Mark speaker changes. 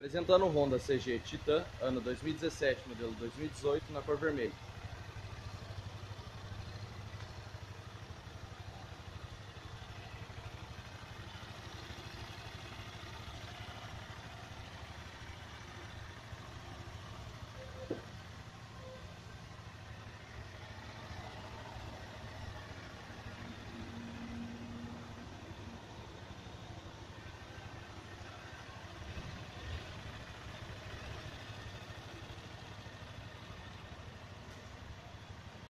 Speaker 1: Apresentando o Honda CG Titan, ano 2017, modelo 2018, na cor vermelha.